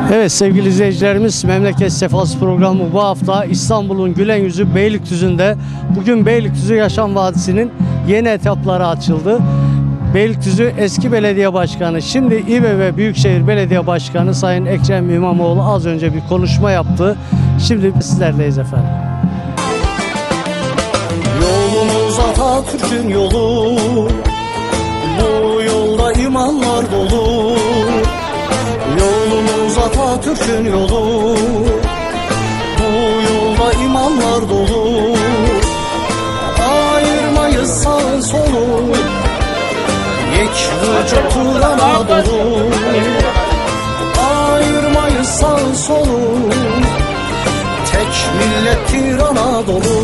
Evet sevgili izleyicilerimiz, Memleket Sefası programı bu hafta İstanbul'un gülen yüzü Beylikdüzü'nde. Bugün Beylikdüzü Yaşam Vadisi'nin yeni etapları açıldı. Beylikdüzü eski belediye başkanı, şimdi İBB Büyükşehir Belediye Başkanı Sayın Ekrem İmamoğlu az önce bir konuşma yaptı. Şimdi sizlerleyiz efendim. Yolumuz Atatürk'ün yolu, bu yolda imanlar dolu. Yolumuz Atatürk'ün yolu, bu yolda imanlar dolu. Ayırmayız sağın solun, yekvüce Turan'a dolu. Ayırmayız sağın solun, tek millettir Anadolu.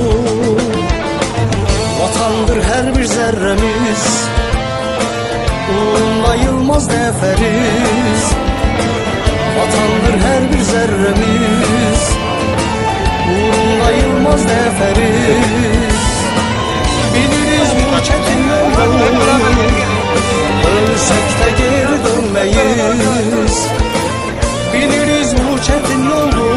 Vatandır her bir zerremiz, uğrunda yılmaz neferiz. Vatandır her bir zerremiz, uğrunda yılmaz neferiz. Biliriz bu çetin yolu, ölsek de geri dönmeyiz. Biliriz bu çetin yolu,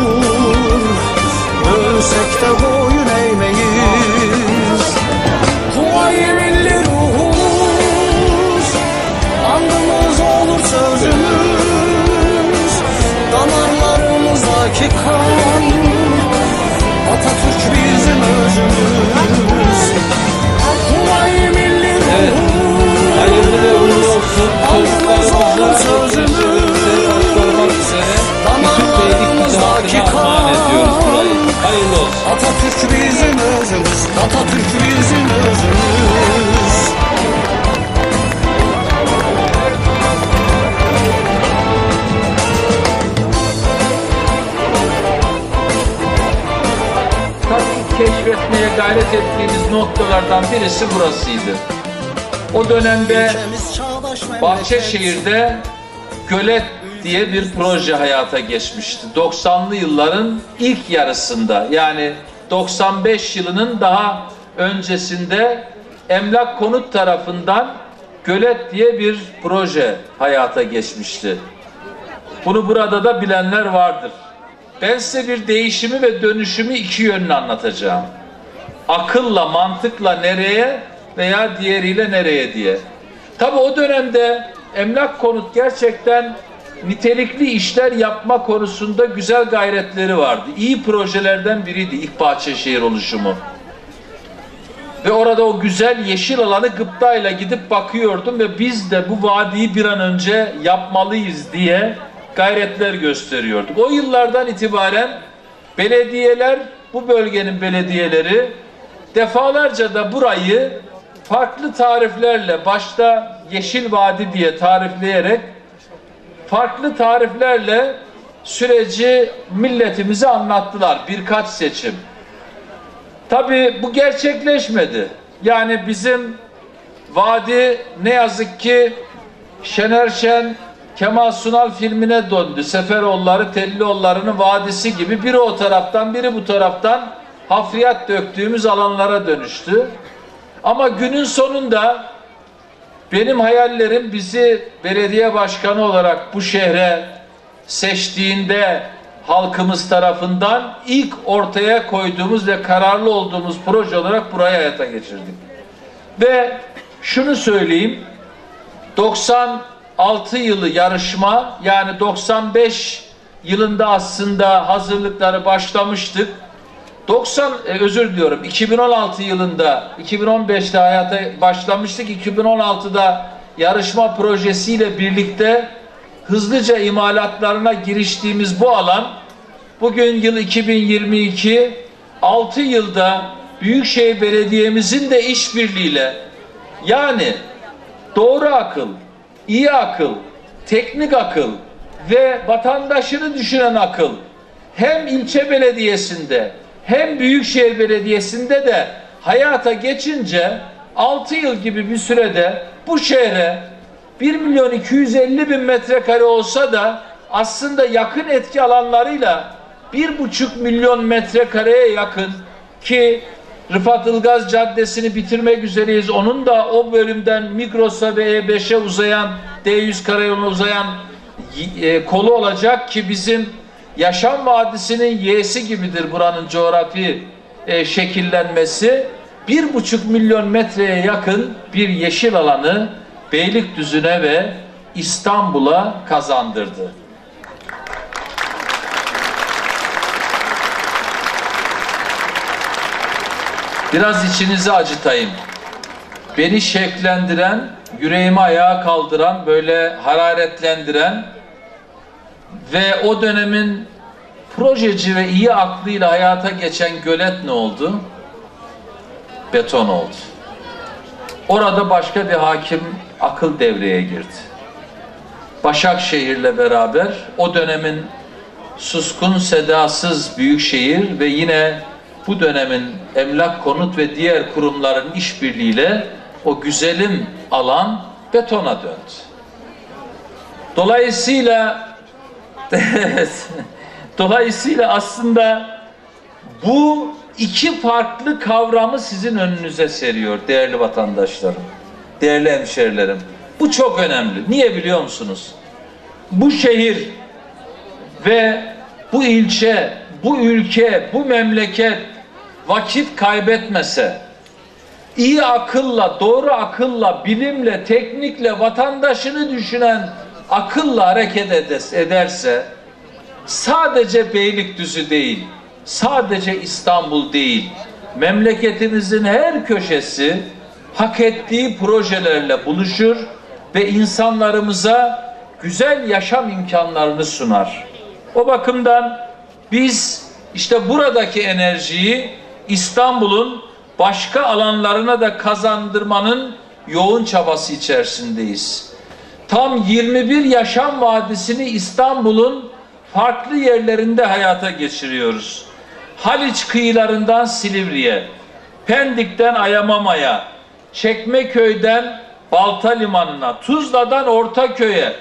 ölsek de boyun eğmeyiz. Huvayi milli ruhumuz, andımız olur sözümüz. Damarlarımızdaki kan, Atatürk bizim özümüz. Huvayi milli ruhumuz, andımız olur sözümüz. Damarlarımızdaki kan, Atatürk bizim özümüz. Atatürk bizim özümüz. Keşfetmeye gayret ettiğimiz noktalardan birisi burasıydı. O dönemde Bahçeşehir'de Gölet diye bir proje hayata geçmişti. 90'lı yılların ilk yarısında, yani 95 yılının daha öncesinde Emlak Konut tarafından Gölet diye bir proje hayata geçmişti. Bunu burada da bilenler vardır. Ben size bir değişimi ve dönüşümü iki yönlü anlatacağım. Akılla, mantıkla nereye veya diğeriyle nereye diye. Tabii o dönemde Emlak Konut gerçekten nitelikli işler yapma konusunda güzel gayretleri vardı. İyi projelerden biriydi ilk Bahçeşehir oluşumu. Ve orada o güzel yeşil alanı gıptayla gidip bakıyordum ve biz de bu vadiyi bir an önce yapmalıyız diye gayretler gösteriyorduk. O yıllardan itibaren belediyeler, bu bölgenin belediyeleri defalarca da burayı farklı tariflerle, başta Yeşil Vadi diye tarifleyerek farklı tariflerle süreci milletimize anlattılar. Birkaç seçim. Tabii bu gerçekleşmedi. Yani bizim vadi ne yazık ki Şener Şen, Kemal Sunal filmine döndü. Seferoğulları, Tellioğulları'nın vadisi gibi, biri o taraftan biri bu taraftan hafriyat döktüğümüz alanlara dönüştü. Ama günün sonunda benim hayallerim bizi belediye başkanı olarak bu şehre seçtiğinde halkımız tarafından ilk ortaya koyduğumuz ve kararlı olduğumuz proje olarak buraya hayata geçirdik. Ve şunu söyleyeyim, 96 yılı yarışma, yani 95 yılında aslında hazırlıkları başlamıştık. 2016 yılında, 2015'te hayata başlamıştık. 2016'da yarışma projesiyle birlikte hızlıca imalatlarına giriştiğimiz bu alan, bugün yıl 2022, 6 yılda Büyükşehir Belediye'mizin de işbirliğiyle, yani doğru akıl, iyi akıl, teknik akıl ve vatandaşını düşünen akıl hem ilçe belediyesinde hem Büyükşehir Belediyesi'nde de hayata geçince 6 yıl gibi bir sürede bu şehre 1.250.000 metrekare olsa da aslında yakın etki alanlarıyla 1,5 milyon metrekareye yakın, ki Rıfat Ilgaz Caddesi'ni bitirmek üzereyiz. Onun da o bölümden Migros'a ve E5'e uzayan, D100 karayoluna uzayan kolu olacak ki bizim Yaşam Vadisi'nin Y'si gibidir buranın coğrafi şekillenmesi. 1,5 milyon metreye yakın bir yeşil alanı Beylikdüzü'ne ve İstanbul'a kazandırdı. Biraz içinizi acıtayım. Beni şevklendiren, yüreğimi ayağa kaldıran, böyle hararetlendiren ve o dönemin projeci ve iyi aklıyla hayata geçen gölet ne oldu? Beton oldu. Orada başka bir hakim akıl devreye girdi. Başakşehir'le beraber o dönemin suskun sedasız büyükşehir ve yine bu dönemin emlak, konut ve diğer kurumların işbirliğiyle o güzelim alan betona döndü. Dolayısıyla aslında bu iki farklı kavramı sizin önünüze seriyor değerli vatandaşlarım, değerli hemşerilerim. Bu çok önemli. Niye biliyor musunuz? Bu şehir ve bu ilçe, bu ülke, bu memleket vakit kaybetmese, iyi akılla, doğru akılla, bilimle, teknikle, vatandaşını düşünen akılla hareket ederse, sadece Beylikdüzü değil, sadece İstanbul değil, memleketimizin her köşesi hak ettiği projelerle buluşur ve insanlarımıza güzel yaşam imkanlarını sunar. O bakımdan biz işte buradaki enerjiyi İstanbul'un başka alanlarına da kazandırmanın yoğun çabası içerisindeyiz. Tam 21 yaşam vadisini İstanbul'un farklı yerlerinde hayata geçiriyoruz. Haliç kıyılarından Silivri'ye, Pendik'ten Ayamama'ya, Çekmeköy'den Balta Limanı'na, Tuzla'dan Ortaköy'e,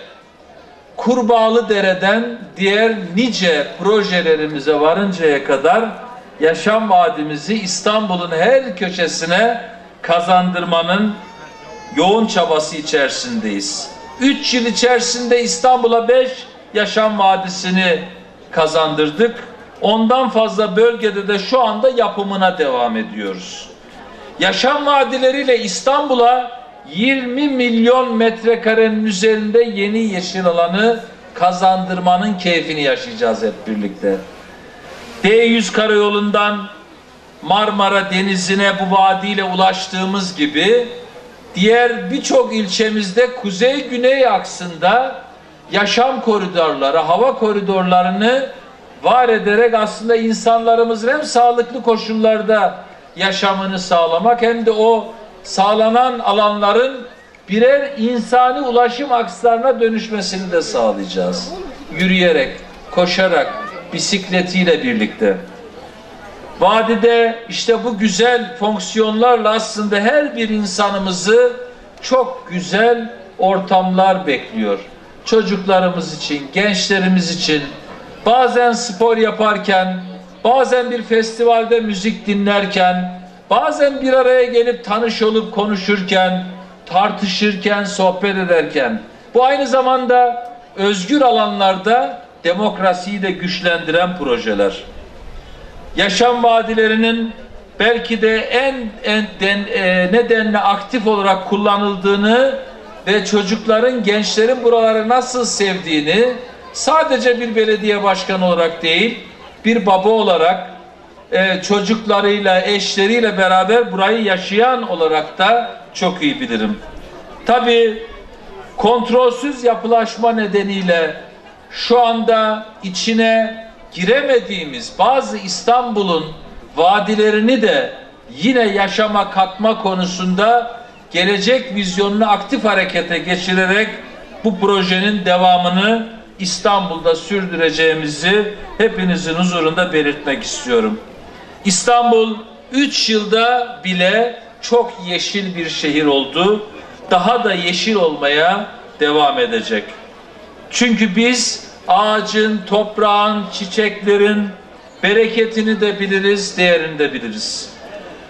Kurbağalıdere'den diğer nice projelerimize varıncaya kadar yaşam vadimizi İstanbul'un her köşesine kazandırmanın yoğun çabası içerisindeyiz. 3 yıl içerisinde İstanbul'a 5 yaşam vadisini kazandırdık. Ondan fazla bölgede de şu anda yapımına devam ediyoruz. Yaşam vadileriyle İstanbul'a 20 milyon metrekarenin üzerinde yeni yeşil alanı kazandırmanın keyfini yaşayacağız hep birlikte. D100 karayolundan Marmara Denizi'ne bu vadiyle ulaştığımız gibi diğer birçok ilçemizde kuzey-güney aksında yaşam koridorları, hava koridorlarını var ederek aslında insanlarımızın hem sağlıklı koşullarda yaşamını sağlamak hem de o sağlanan alanların birer insani ulaşım akslarına dönüşmesini de sağlayacağız. Yürüyerek, koşarak, bisikletiyle birlikte. Vadide işte bu güzel fonksiyonlarla aslında her bir insanımızı çok güzel ortamlar bekliyor. Çocuklarımız için, gençlerimiz için, bazen spor yaparken, bazen bir festivalde müzik dinlerken, bazen bir araya gelip tanış olup konuşurken, tartışırken, sohbet ederken, bu aynı zamanda özgür alanlarda demokrasiyi de güçlendiren projeler. Yaşam vadilerinin belki de en nedenle aktif olarak kullanıldığını ve çocukların, gençlerin buraları nasıl sevdiğini sadece bir belediye başkanı olarak değil, bir baba olarak çocuklarıyla, eşleriyle beraber burayı yaşayan olarak da çok iyi bilirim. Tabii kontrolsüz yapılaşma nedeniyle şu anda içine giremediğimiz bazı İstanbul'un vadilerini de yine yaşama katma konusunda gelecek vizyonunu aktif harekete geçirerek bu projenin devamını İstanbul'da sürdüreceğimizi hepinizin huzurunda belirtmek istiyorum. İstanbul 3 yılda bile çok yeşil bir şehir oldu. Daha da yeşil olmaya devam edecek. Çünkü biz ağacın, toprağın, çiçeklerin bereketini de biliriz, değerini de biliriz.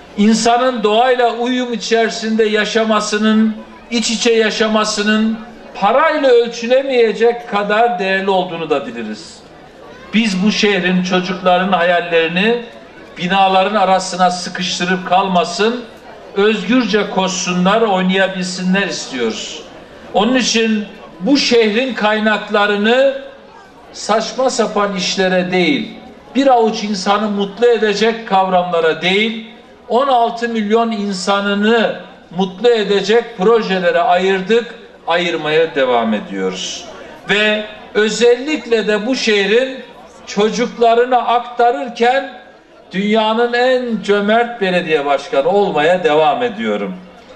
İnsanın doğayla uyum içerisinde yaşamasının, iç içe yaşamasının, parayla ölçülemeyecek kadar değerli olduğunu da biliriz. Biz bu şehrin çocukların hayallerini binaların arasına sıkıştırıp kalmasın, özgürce koşsunlar, oynayabilsinler istiyoruz. Onun için bu şehrin kaynaklarını saçma sapan işlere değil, bir avuç insanı mutlu edecek kavramlara değil, 16 milyon insanını mutlu edecek projelere ayırdık, ayırmaya devam ediyoruz. Ve özellikle de bu şehrin çocuklarına aktarırken dünyanın en cömert belediye başkanı olmaya devam ediyorum.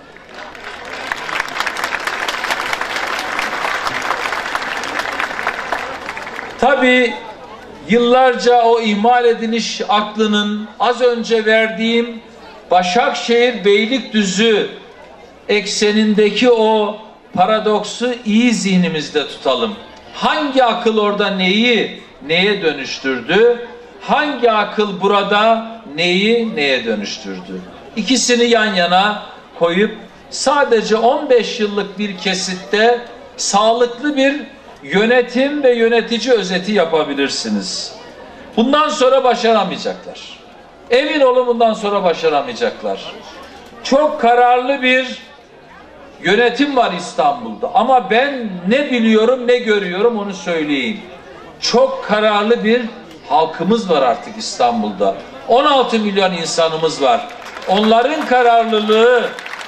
Tabii yıllarca o ihmal ediliş aklının az önce verdiğim Başakşehir Beylikdüzü eksenindeki o paradoksu iyi zihnimizde tutalım. Hangi akıl orada neyi neye dönüştürdü? Hangi akıl burada neyi neye dönüştürdü? İkisini yan yana koyup sadece 15 yıllık bir kesitte sağlıklı bir yönetim ve yönetici özeti yapabilirsiniz. Bundan sonra başaramayacaklar. Emin olun bundan sonra başaramayacaklar. Çok kararlı bir yönetim var İstanbul'da. Ama ben ne biliyorum ne görüyorum onu söyleyeyim. Çok kararlı bir halkımız var artık İstanbul'da. 16 milyon insanımız var. Onların kararlılığı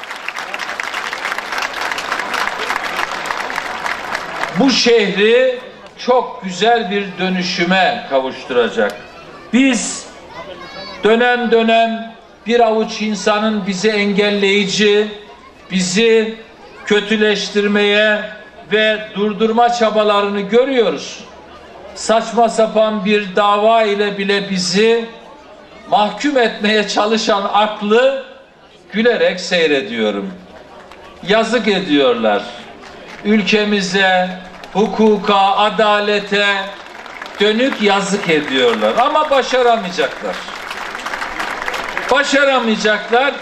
bu şehri çok güzel bir dönüşüme kavuşturacak. Biz dönem dönem bir avuç insanın bizi engelleyici, bizi kötüleştirmeye ve durdurma çabalarını görüyoruz. Saçma sapan bir dava ile bile bizi mahkum etmeye çalışan aklı gülerek seyrediyorum. Yazık ediyorlar. Ülkemize, hukuka, adalete dönük yazık ediyorlar. Ama başaramayacaklar. Başaramayacaklar.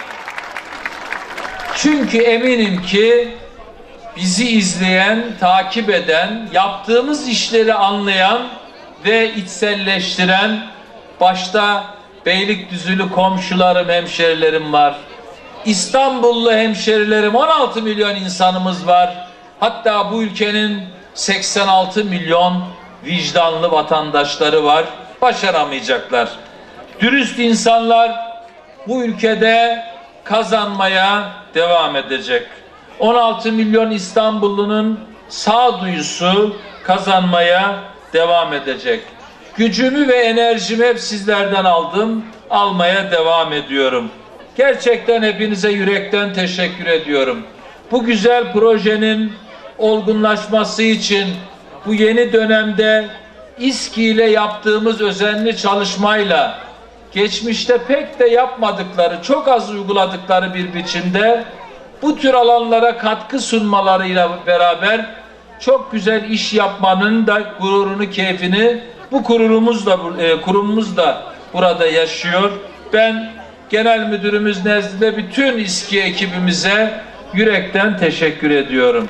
Çünkü eminim ki bizi izleyen, takip eden, yaptığımız işleri anlayan ve içselleştiren başta Beylikdüzülü komşularım, hemşerilerim var. İstanbullu hemşerilerim, 16 milyon insanımız var. Hatta bu ülkenin 86 milyon vicdanlı vatandaşları var. Başaramayacaklar. Dürüst insanlar bu ülkede kazanmaya devam edecek. 16 milyon İstanbullunun sağduyusu kazanmaya devam edecek. Gücümü ve enerjimi hep sizlerden aldım, almaya devam ediyorum. Gerçekten hepinize yürekten teşekkür ediyorum. Bu güzel projenin olgunlaşması için bu yeni dönemde İSKİ ile yaptığımız özenli çalışmayla geçmişte pek de yapmadıkları, çok az uyguladıkları bir biçimde bu tür alanlara katkı sunmalarıyla beraber çok güzel iş yapmanın da gururunu, keyfini bu kurumumuz da burada yaşıyor. Ben genel müdürümüz nezdinde bütün İSKİ ekibimize yürekten teşekkür ediyorum.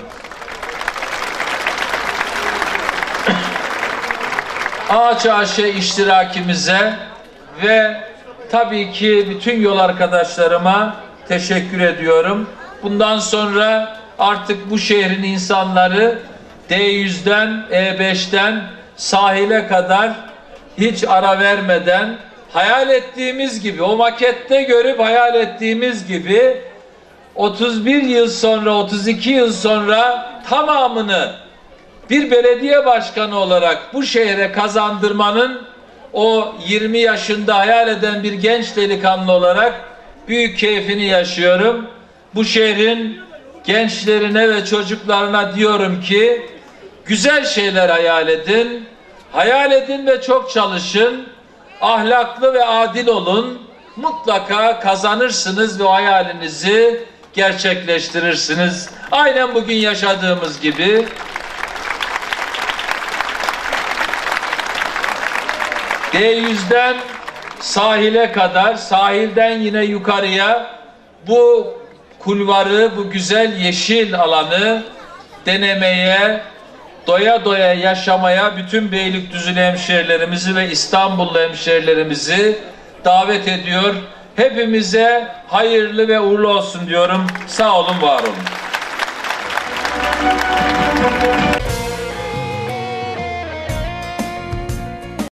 Ağaç Aşe iştirakimize ve tabii ki bütün yol arkadaşlarıma teşekkür ediyorum. Bundan sonra artık bu şehrin insanları D100'den E5'ten sahile kadar hiç ara vermeden hayal ettiğimiz gibi, o makette görüp hayal ettiğimiz gibi 31 yıl sonra, 32 yıl sonra tamamını bir belediye başkanı olarak bu şehre kazandırmanın o 20 yaşında hayal eden bir genç delikanlı olarak büyük keyfini yaşıyorum. Bu şehrin gençlerine ve çocuklarına diyorum ki güzel şeyler hayal edin ve çok çalışın, ahlaklı ve adil olun, mutlaka kazanırsınız ve o hayalinizi gerçekleştirirsiniz. Aynen bugün yaşadığımız gibi. D100'den sahile kadar, sahilden yine yukarıya bu kulvarı, bu güzel yeşil alanı denemeye, doya doya yaşamaya bütün Beylikdüzülü hemşehrilerimizi ve İstanbullu hemşehrilerimizi davet ediyor. Hepimize hayırlı ve uğurlu olsun diyorum. Sağ olun, var olun.